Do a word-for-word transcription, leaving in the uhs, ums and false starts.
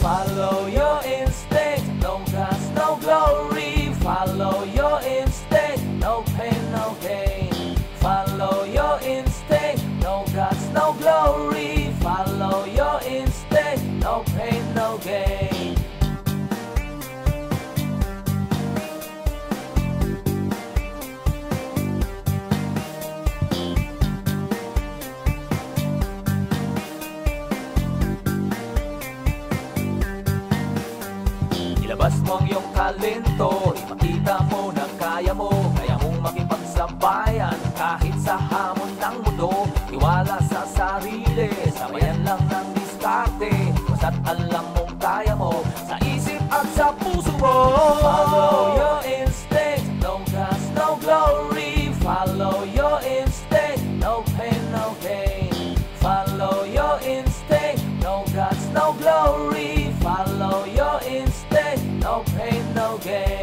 Follow your instinct, no gas, no glory. Follow your instinct, no pain, no gain. Follow your instinct, no gas, no glory. Follow your instinct, no pain, no gain. Ilabas mo ang iyong talento, ipakita mo na kaya mo. Kaya mong makipagsabayan kahit sa hamon ng mundo. Iwala sa sarili, sabayan lang ng diskarte. Basta't alam mong kaya mo, sa isip at sa puso mo. Follow your instinct, no gas, no glory. Follow your instinct, no pain, no gain. Follow your instinct, no gas, no glory. Follow your instinct, no pain, no gain.